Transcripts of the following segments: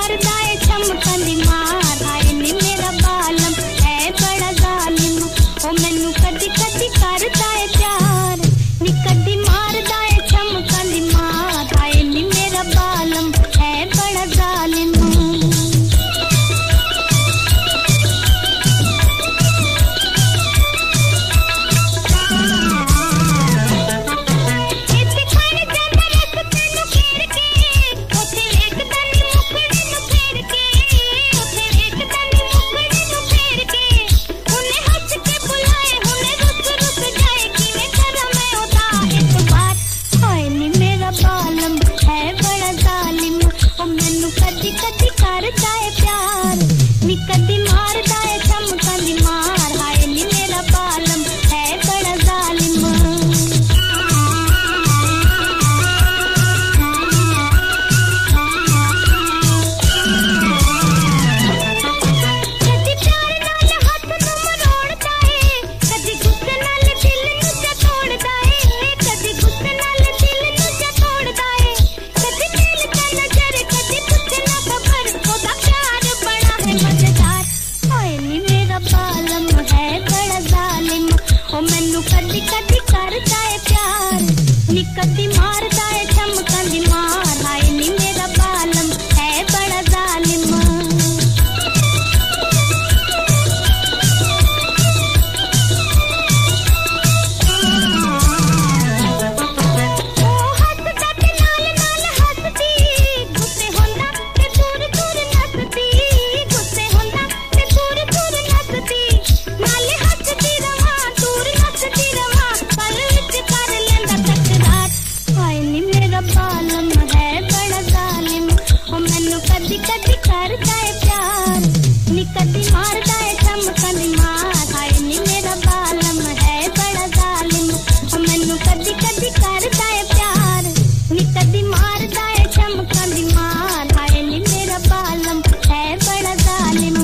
मारदा है चमकंदी मार, हाय नी मेरा बालम है बड़ा जालिम, ओ मैनू कदी कदी करदा है प्यार, नी कदी मारदा है चमकंदी मार, हाय नी मेरा बालम है बड़ा जालिम। कदी मारदा है चमकंदी मार, हाय नी मेरा बालम है बड़ा जालिम। कदी प्यार नाल हाथ नूं मरोड़दा है, कदी गुस्से नाल दिल नूं जतोड़दा है, कदी गुस्से नाल दिल नूं जतोड़दा है, कदी दिल दा नजर कदी पुछना खबर, ओदा प्यार बड़ा है मजेदार, हाय नी मेरा बालम है बड़ा जालिम, ओ मैनू कदी कदी करदा है प्यार, नी कदी मारदा है चमकंदी मार, हाय नी मेरा बालम है बड़ा जालिम। कदी कदी करदा है प्यार, नी कदी मारदा है चमकंदी मार, हाय नी मेरा बालम है बड़ा जालिम, ओ मैनू कदी कदी करदा है प्यार, नी कदी मारदा है चमकंदी मार, हाय नी मेरा बालम है बड़ा जालिम।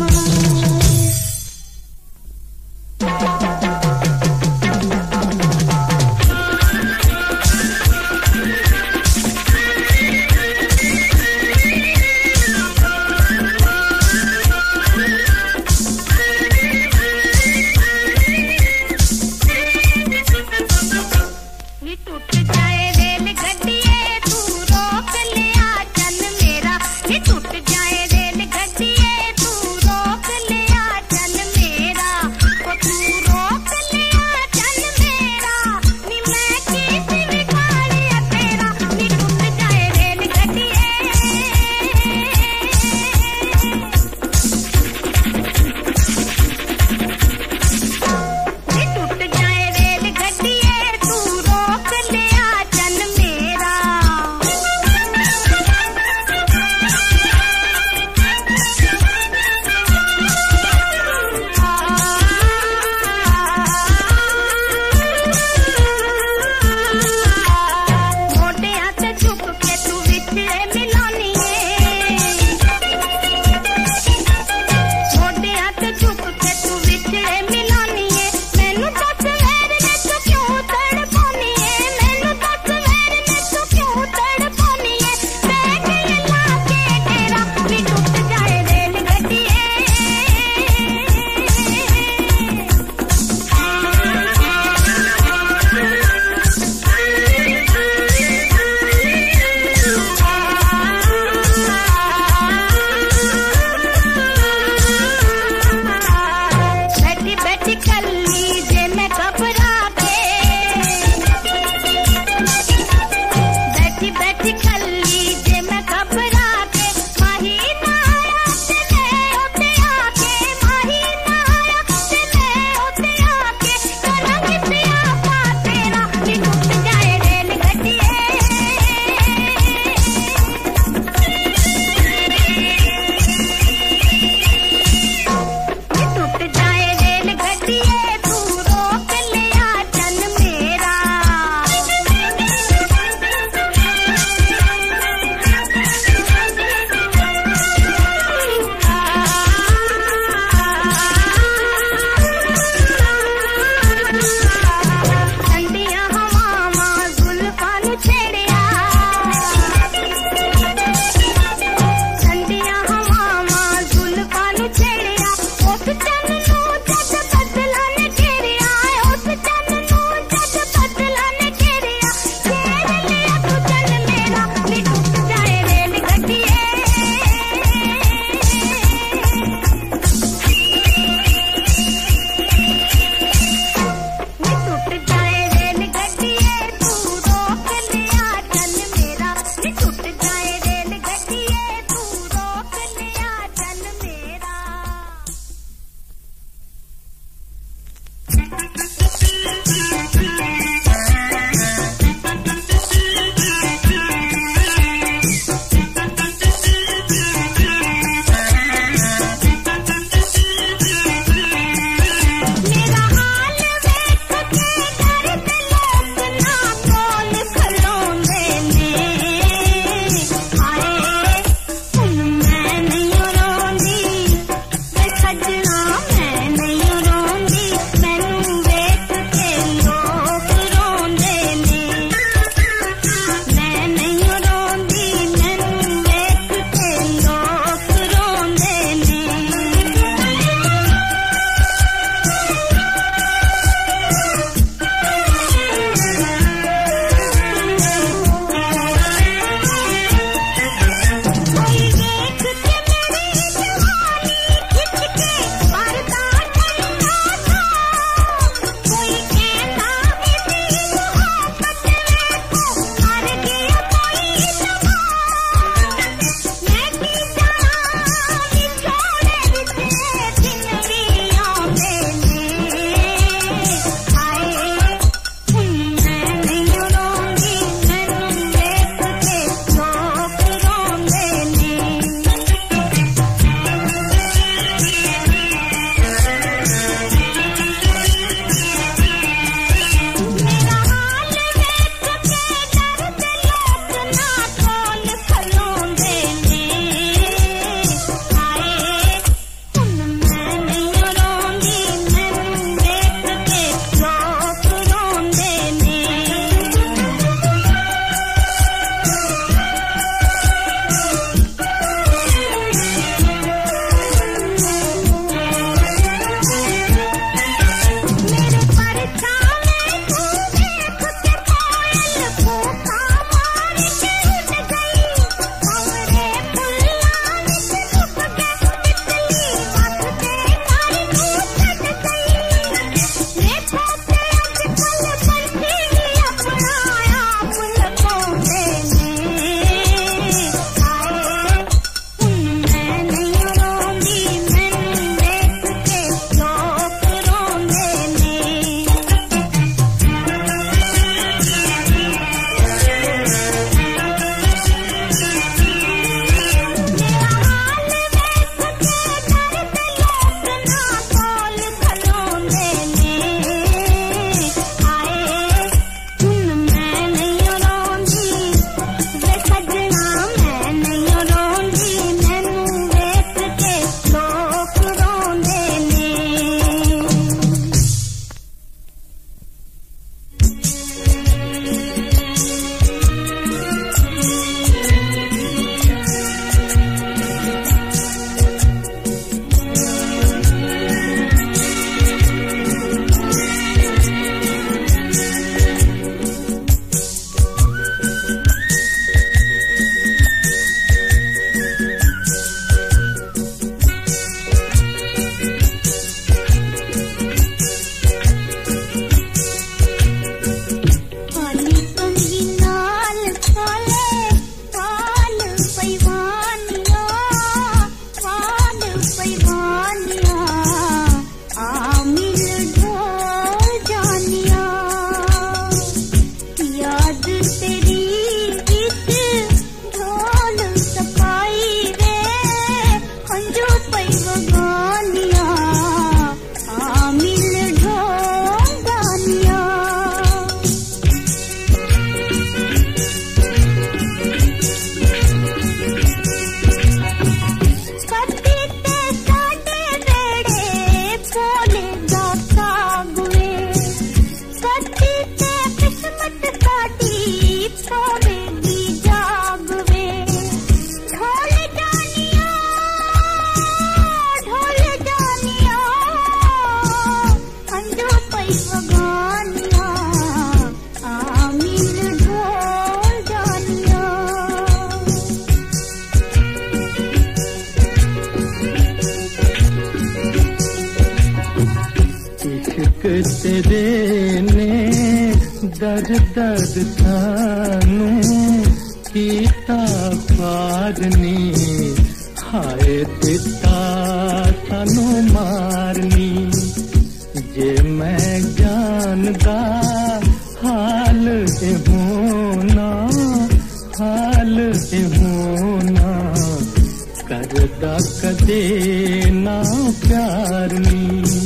तेरे ने दर्द दर्द थानू कीता पारनी हाय दिता थानू मारनी जे मैं जानदा हाल ए होना हाल ए होना करदा कदे ना प्यार नी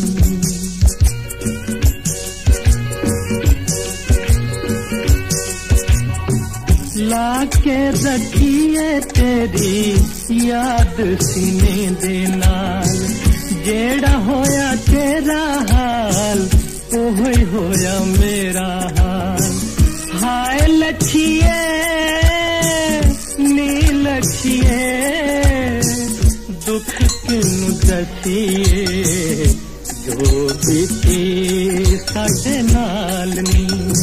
लाके रखिए तेरी याद सीने दे नाल जेड़ा होया तेरा हाल ओही होया मेरा हाल हाय लखिए नी लखिए दुख किनु दसिए जो बीती साडे नाल नी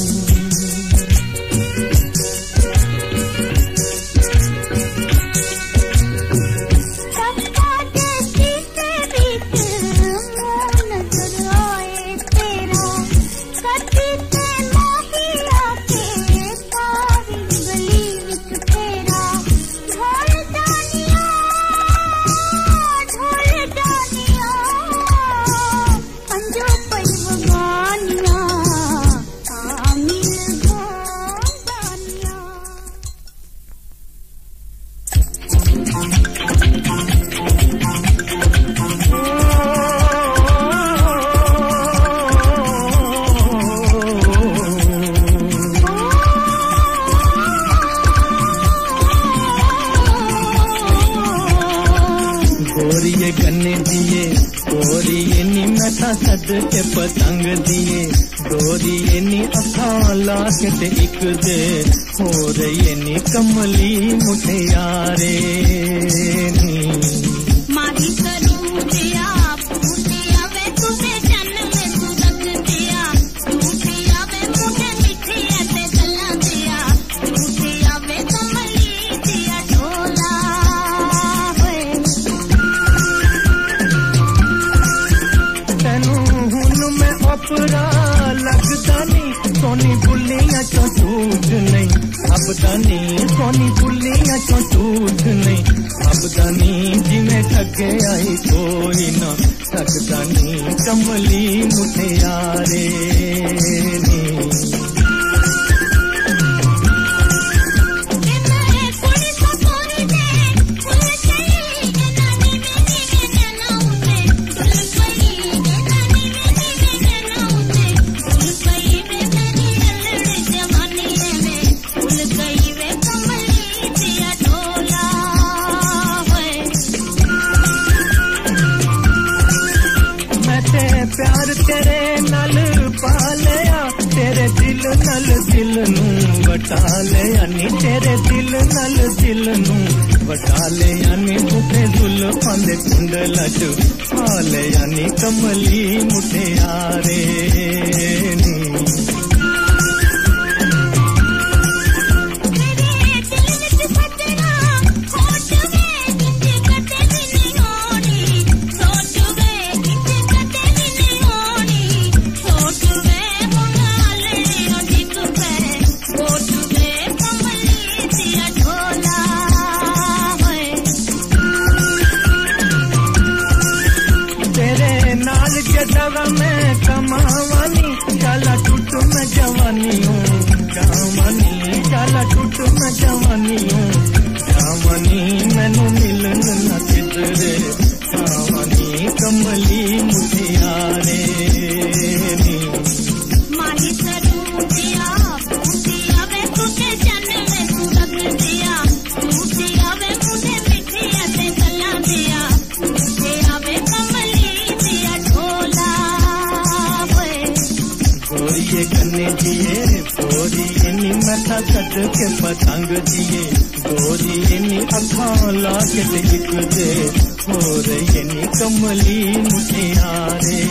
सद के पतंग दिए डोरी नी अखां ला के एक दे हो रही नी कमली मुठियारे नी मारी करूं दिया पूतिया वे तुझे जन्म में तू रख दिया पूतिया वे मुझे मिठी ऐसे चला दिया पूतिया वे कमली दिया ढोला अपरा लगदा नहीं सोनी बुलियां चो झूठ नहीं अबदा नहीं सोनी बुलियां चो झूठ नहीं अबदा नहीं जिवें ठगे आई कोई ना सकदा नहीं कमली मुठियारे नी प्यार तेरे नल पा लिया तेरे दिल नल दिल नू वटा लिया नी तेरे दिल नल दिल नू वटा लिया नी मुठे जुल्फां दे कुंडला च पा लिया नी कमली मुठियारे नी दवा में कमावानी चाला टूट में जवानी हूँ जावानी चाला टूट में जवानी हूँ जावानी मैनू मिलन न किधरे कमली मुटियारे नी माही सरूपिया पूतिया वे तुझे जन्म में तू रख दिया पूतिया वे मुझे मिठिया से गला दिया पूतिया वे कमली दिया ढोला वे गोरिये कन्ने दिए गोरिये नी मथा कट के पतंग दिए गोरिये नी अखां ला के लिख दे हो रही नी कमली मुटियारे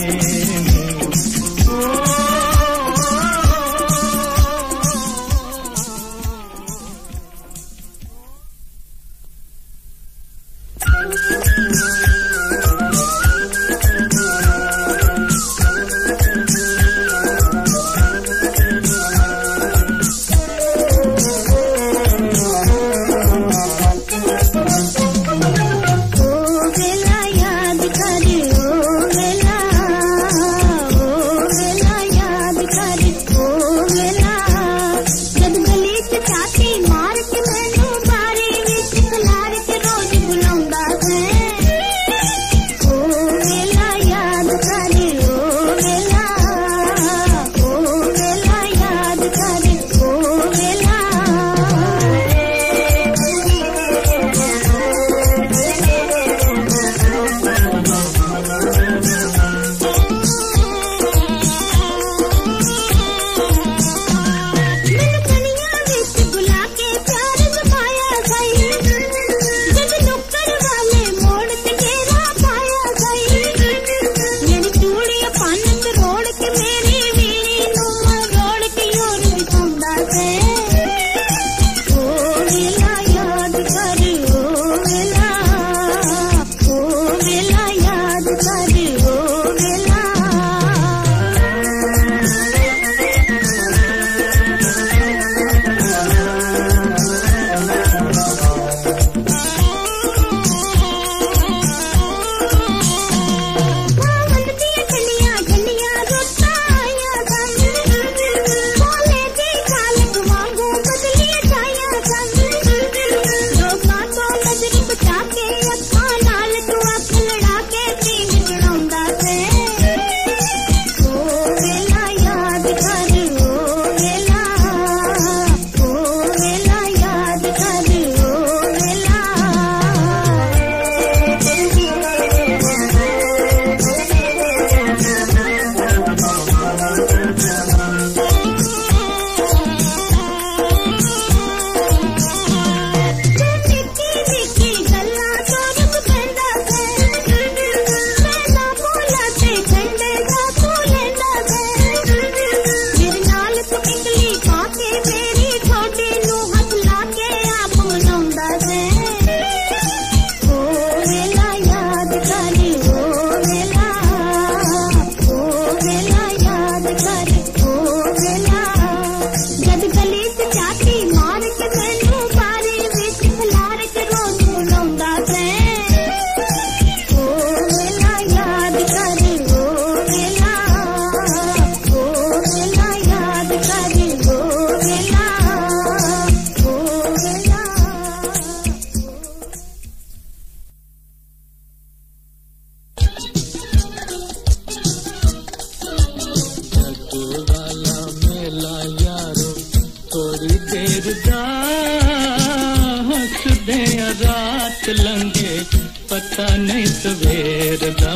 पता नहीं सवेर दा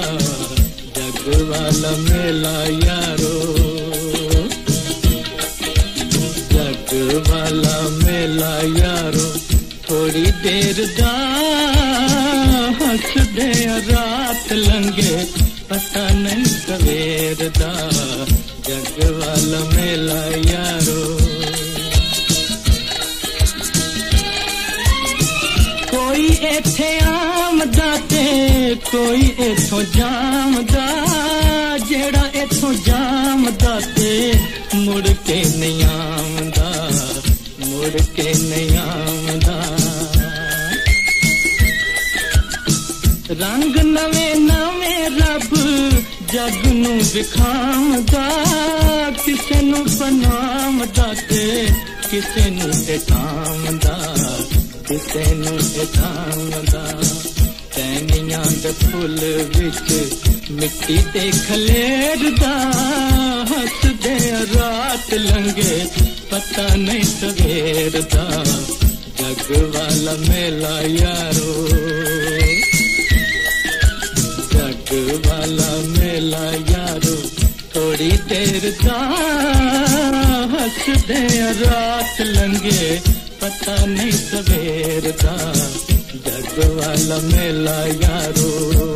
जग वाला मेला यारो जग वाला मेला यारो थोड़ी देर दा हंसदे रात लंघे पता नहीं सवेर दा जग वाला मेला यारो कोई इथे आमदा ते कोई इथों जामदा जेड़ा इथों जामदा ते मुड़ के नहीं आमदा मुड़ के नहीं आमदा रंग नवे नवे रब जग नू विखामदा किसे नू बनामदा ते किसे नू एठामदा किसे नू एठामदा तैनिया वांग फुल विच मिट्टी ते खलेरदा हसदे रात लंघे पता नहीं सवेर दा जग वाला मेला यारो जग वाला मेला यारो थोड़ी देर दा हसदे रात लंघे पता नहीं सवेर दा जग वाला मेला यारो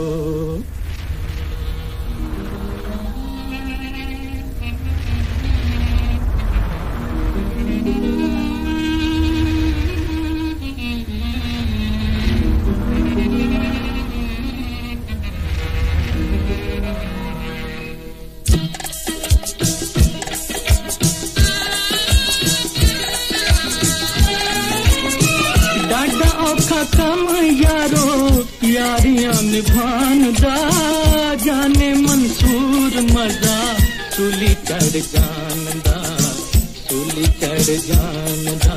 कम यारो यारियां निभान दा जाने मंसूर मजा सूली चढ़ जान दा सूली चढ़ जान दा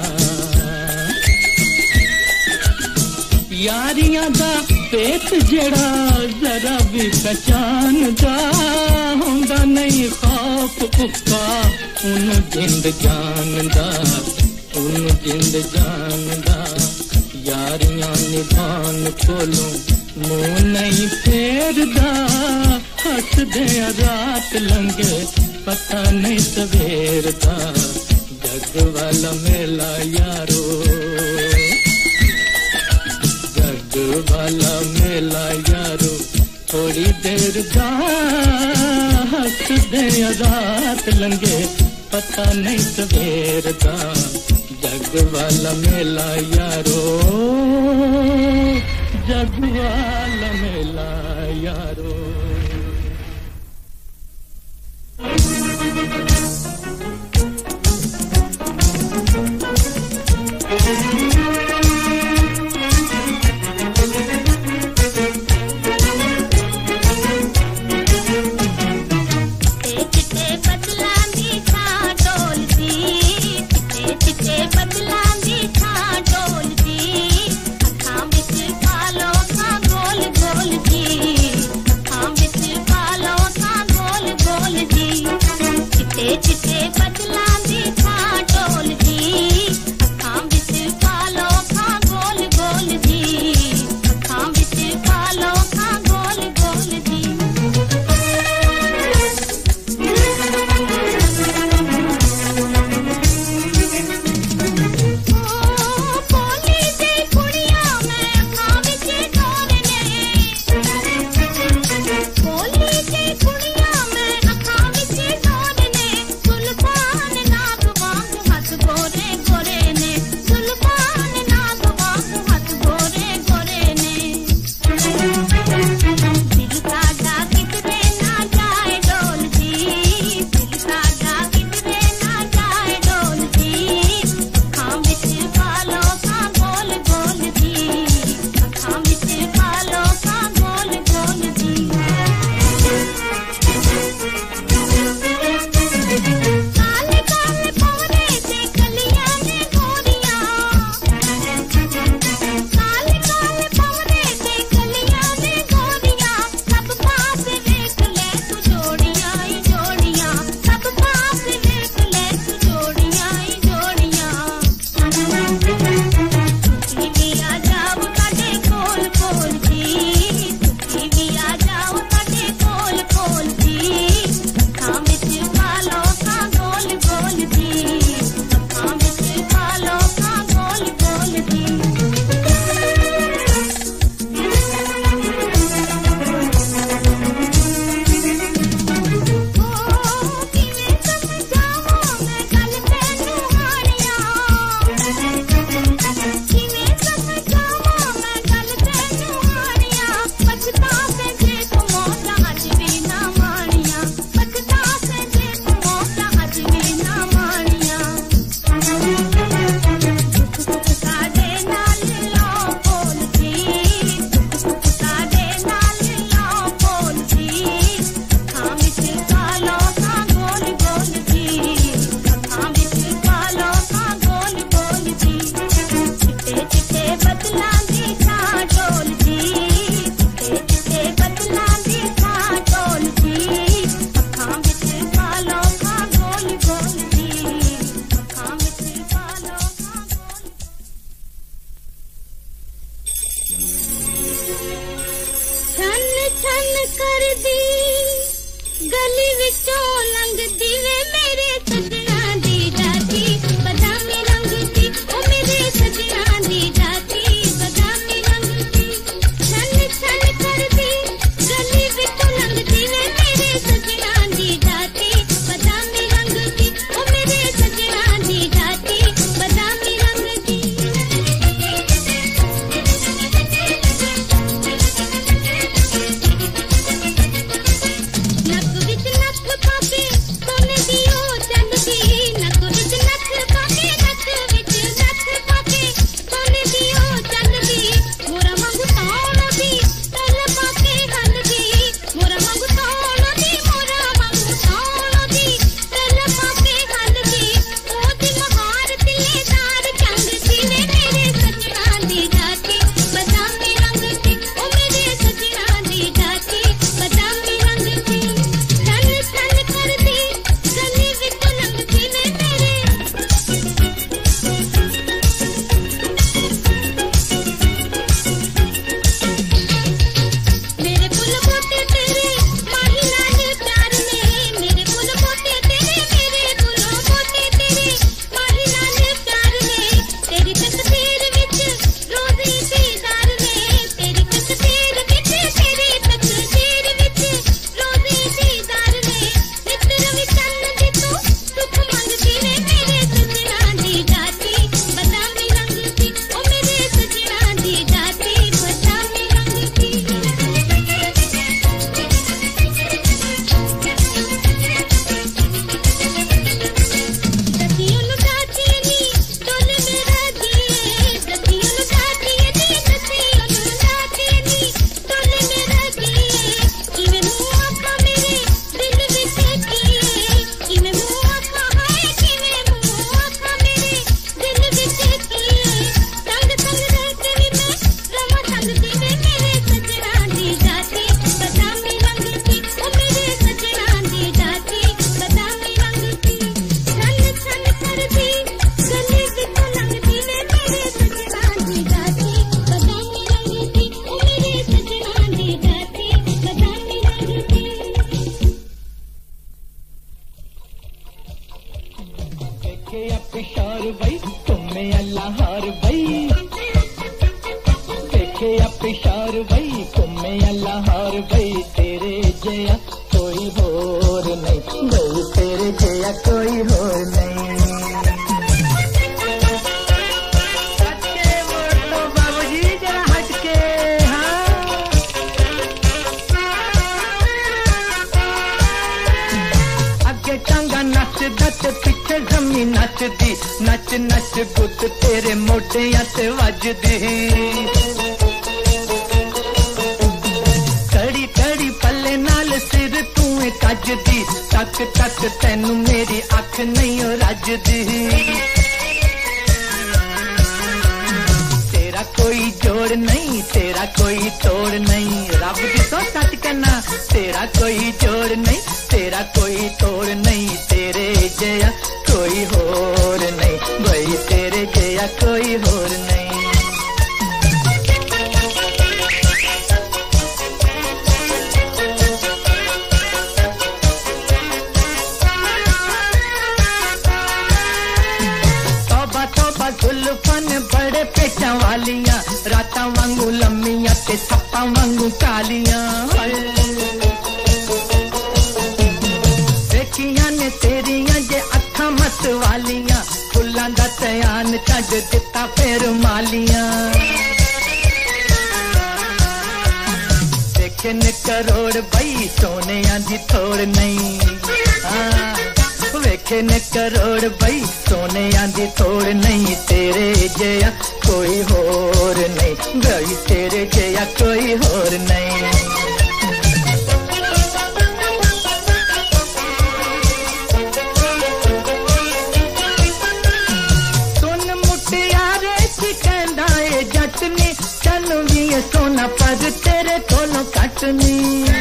यारियां दा पेट जड़ा जरा भी पहचान दा होंदा नहीं खौफ उक्का उन जिंद जान दा उन जिंद जान दा यारियां निभान कोलों मुंह नहीं फेरदा हसदे रात लंघे पता नहीं सवेर दा जग वाला मेला यारो जग वाला मेला यारो थोड़ी देर दा हसदे रात लंघे पता नहीं सवेर दा जग वाला मेला यारो जग वाला मेला यारो I'm छन कर दी गली विचों लंघदी वे मेरे सजना दी जाती बदामी रंग दी ओ मेरे सजना दी जाती बदामी रंग दी छन छन कर दी गली विचों लंघदी वे मेरे सजना दी जाती बदामी रंग दी ओ मेरे सजना दी जाती बदामी रंग दी नक विच नक पाके सोने दी ओ चंददी नक विच नक पाके सोने दी ओ चंददी मोरा वांगू तौण दी तल पाके हलदी मोरा वांगू तौण दी तल पाके हलदी ओ दी महार तिलेदार चंग दी वे मेरे सजना दी जाती बदामी रंग दी ओ मेरे सजना दी जाती बदामी रंग दी छन छन कर दी गली विच लंघदी वे मेरे मेरे फुल बोते तेरे माही लाल प्यार ने मेरे फुल बोते तेरे मेरे फुलों बोते तेरे माही लाल प्यार ने तेरी तकदीर विच रोज़ी दीदार ने तेरी तकदीर विच रोज़ी दीदार ने नितर विचन दी तू सुख मंगदी ने मेरे सजना दी जाती बदामी रंग दी ओ मेरे सजना दी जाती बदामी रंग दी दतियों नु जाती नी डोले मेरा दिए दतियों नु जाती नी दतियों नु जाती नी डोले मेरा दिए इवे मुंह आखा मेरे दिल विच किए इवे मुंह आखा हाय किवे मुंह आखा मेरे दिल विच किए संग संग रहते नी मैं रमा संग दी वे मेरे सजना दी जाती बदामी रंग दी ओ मेरे सजना दी जाती बदामी रंग दी छन छन कर दी गली विचों लंघदी वे मेरे सजना दी जाती बदामी रंग दी ओ मेरे सजना दी जाती बदामी रंग दी देखे अपिशार बई तुम्हें अल्लाह हार बई देखे अपिशार बई तुम्हें अल्लाह हार बई तेरे जया कोई होर नहीं बई तेरे जया कोई होर नहीं हटके बोलो बाबूजी जरा हटके हाँ अगे टांगा नच दत पिछे जमी नचदी नच नच गुत तेरे मोढियां ते वजदी कड़ी कड़ी पल्ले नाल सिर तू कजदी तक तक तैनू मेरी अख नहीं ओ रजदी तेरा कोई जोड़ नहीं तेरा कोई तोड़ नहीं रब दी तो सच कहना तेरा कोई जोड़ नहीं तेरा कोई तोड़ नहीं तेरे जया कोई होर नहीं भाई तेरे जया कोई होर नहीं तौबा तौबा जुल्फन बड़े पेचां वालियां रातां वांगू लम्मियां ते सप्पां वांगू कालियां देखियां ने तेरियां जे अखां मत वालियां फुल्लां दा तयान छड्ड दित्ता फेर मालियां देखे ने करोड़ बई सोनियां दी थोड़ नहीं वेखे ने करोड़ बई सोनियां दी थोड़ नहीं तेरे जया कोई होर नहीं बई तेरे जया कोई होर नहीं सुन मुटियारे कहंदा ए जटनी चलू भी सोना पर तेरे कोलों कटनी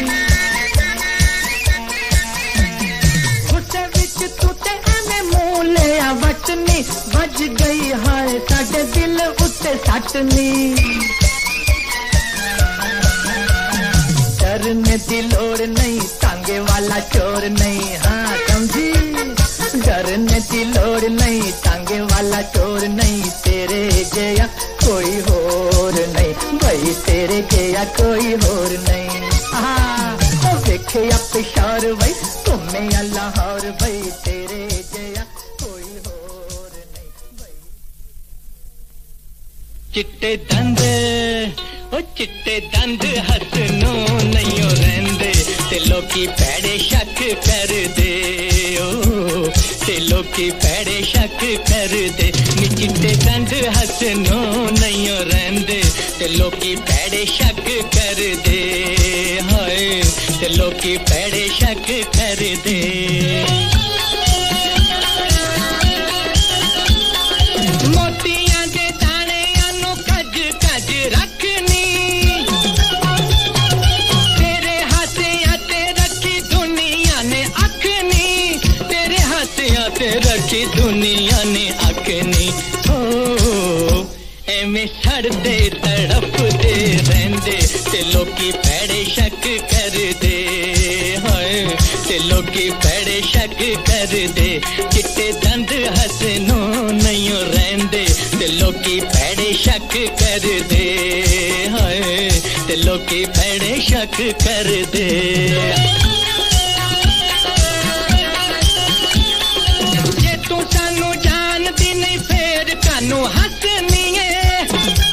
गुस्से विच तू ते एवें मुंह लिया वटनी बज गई हाय साडे दिल उत्ते सटनी डर डरने की लोड़ नहीं, टांगे वाला चोर नहीं, हाँ समझी। डरने की लोड़ नहीं, टांगे वाला चोर नहीं, तेरे जया कोई और नहीं, भाई तेरे जया कोई और नहीं। हाँ देखे या पिशार भाई, तुम्हें या लाहौर भाई, तेरे जया कोई और नहीं भाई। चिट्टे दंद ओ चिट्टे दंद हसनो नहीं रहंदे, ते लोकी पैड़े शक कर दे, ओ ते लोकी पैड़े शक कर दे। नी चिट्टे दंद हसनो नहीं रहंदे, ते लोकी पैड़े शक कर दे, हाय ते लोकी पैड़े शक कर दे। मोतियां दे दाने आनो कज कज रखनी, तेरे हाथियां ते रखी दुनिया ने अखनी, तेरे हाथियां ते रखी दुनिया ने अखनी। ओ एवें सड़दे तड़पदे रहंदे, ते लोकी पैड़े शक कर दे, हाय ते लोकी पैड़े शक कर दे। चिट्टे दंद हसनो नहीं रहंदे, ते लोकी पैड़े शक कर दे, हाय ते लोकी पैड़े शक कर दे। जे तू सानू जानदी नहीं फेर कानू हसनी है,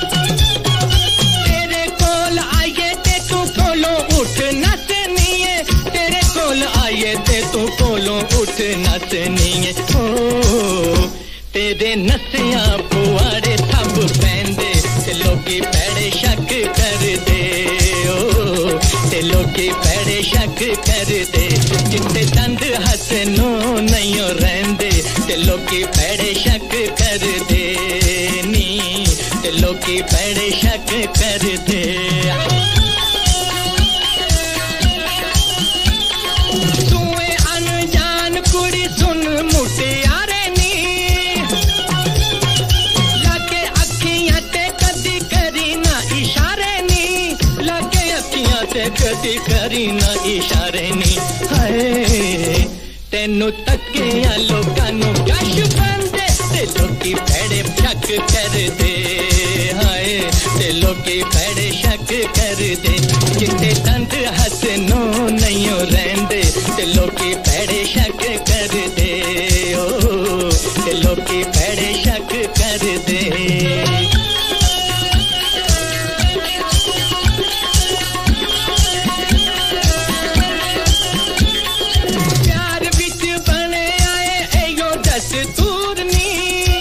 तेरे कोल आइए ते तू कोलों उठ नसनी है, तेरे कोल आइए ते तू कोलों उठ नसनी है। ओ तेरे नसिया पुआड़े सब पैंदे, ते लोकी पैड़े शक कर दे, ओ ते लोकी पैड़े शक कर दे। चिट्टे दंद हसनो नहीं रहंदे, ते लोकी पैड़े शक कर दे, नी ते लोकी पैड़े शक कर दे। सुए अनजान कुड़ी सुन मुटियारे नी, लागे अखियां ते कदी करी ना इशारे नी, लागे अखियां ते कदी करी ना इशारे नी। हाय तेनू तकिया लोकां नू कश बंदे, ते लोकी पैड़े शक कर दे, हाय ते लोकी पैड़े शक कर दे। चिट्टे दंद हसनो नहीं रहंदे, ते लोकी पैड़े शक कर दे, ओ ते लोकी पैड़े शक कर दे। प्यार विच बने आए एयो दस्तूर नी,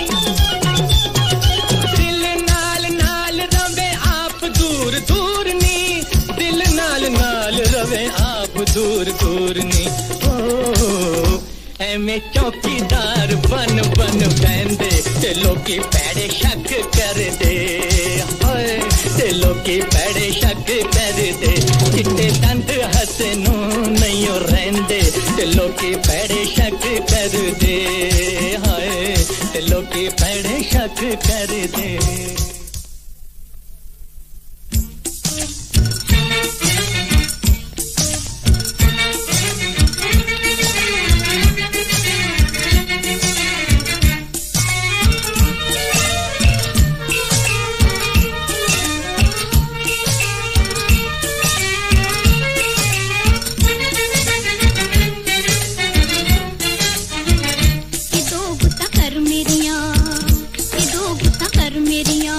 दिल नाल नाल रवे आप दूर दूर नी, दिल नाल नाल रवे आप दूर दूर नी। ओ एवें चौकीदार बन बन बैंदे, ते लोकी पैड़े शक कर दे, हाय ते लोकी पैड़े शक कर दे। चिट्टे दंद हसनो नहीं रहंदे, ते लोकी पैड़े शक कर दे, हाय ते लोकी पैड़े शक कर दे। दो गुत्ता कर मेरिया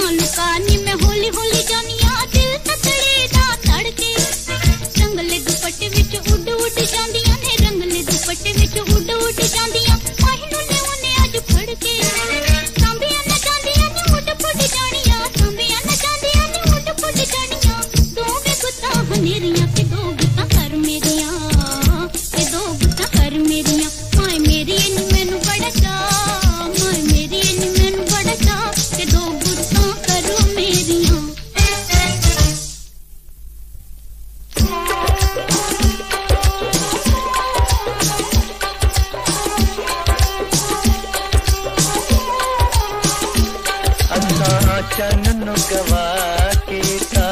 लुका लुका नी मैं हौली हौली जानिया दिल तकड़े दा धड़के रंगले दुपट्टे विच उड़ उड़ जांदियां ने रंगले दुपट्टे विच उड़ उड़ जांदियां माहिनू ने ओने अज फड़ के सांबियां न जांदियां ने उड़ फुट जानियां सांबियां न जांदियां ने उड़ फुट जानियां दो वे गुत्ता हनेरियां के दो गुत्ता कर मेरियां के दो गुत्ता कर मेरियां माय मेरी नी मैनू बड़ा चा माय मेरी नी मैनू बड़ा चा के दो गुत्ता करो मेरियां असां चन्न गवा कीता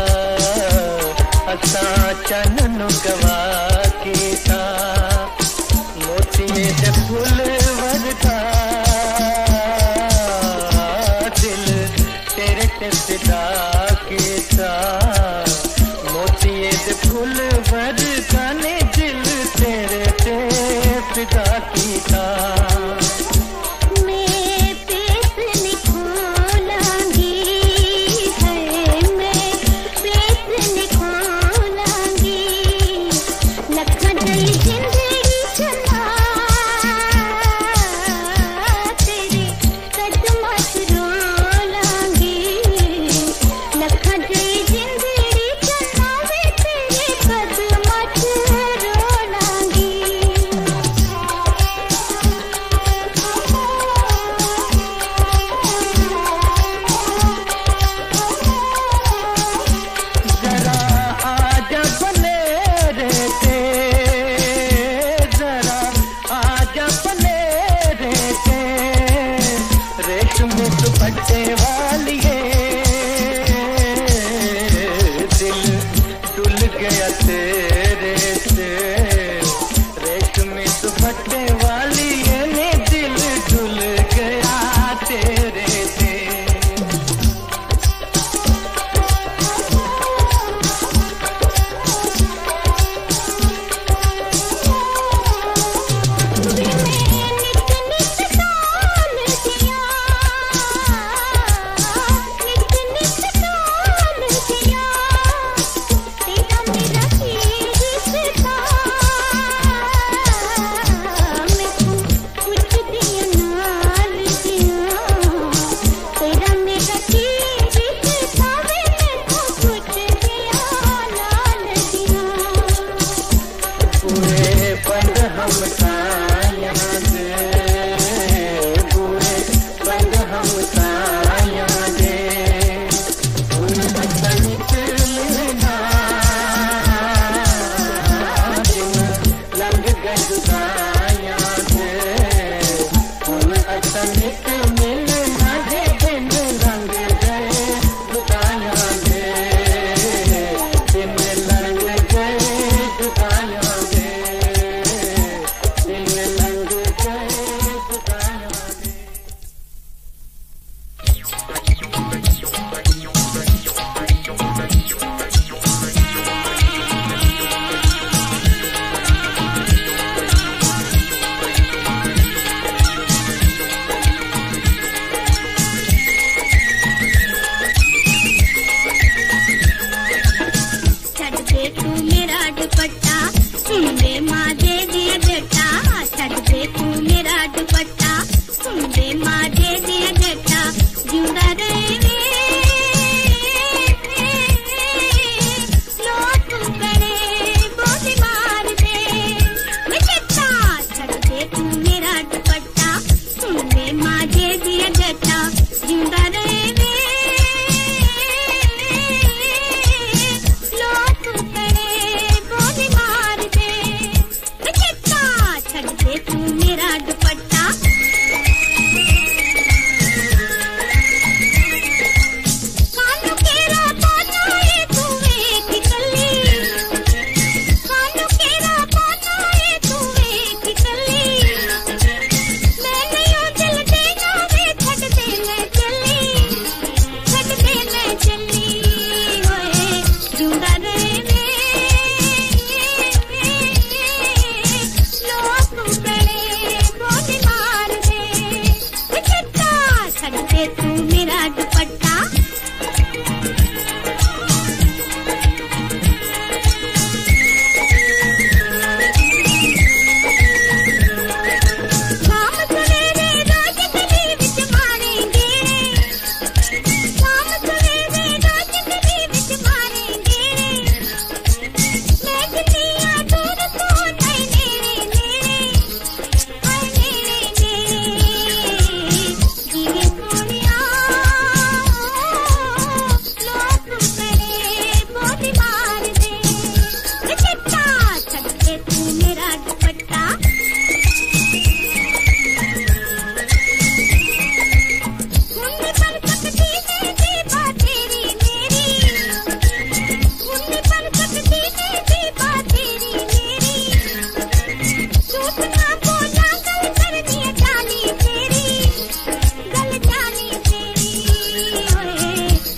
असां चन्न गवा कीता मोतिये दे फुल वरदा दिल तेरे ते फिदा कीता मोतिये दे फुल वरदा ने दिल तेरे ते फिदा कीता जिंदगी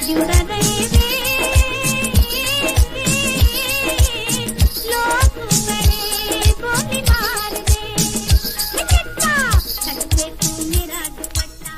जुड़ा रहे वे लोग बड़े गोली मार दे चिट्टा सच्चे तू मेरा दुपट्टा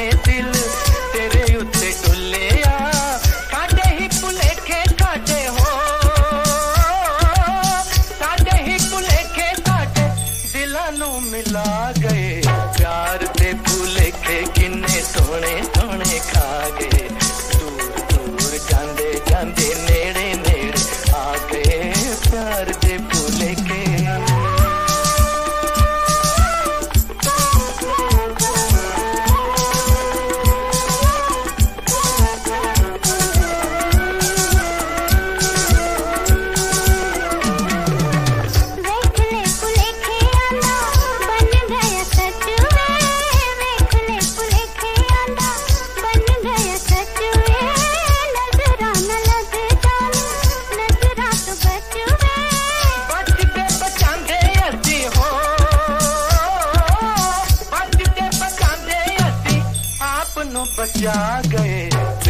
दिल तेरे उत्ते डुल्लिया साडे ही भुलेखे साडे हो साडे ही भुलेखे साडे दिलां नू मिला गए प्यार दे भुलेखे किन्ने सोने सोने खा गए दूर दूर जांदे जांदे नेड़े नेड़े आ गए प्यार दे भुलेखे बचा गए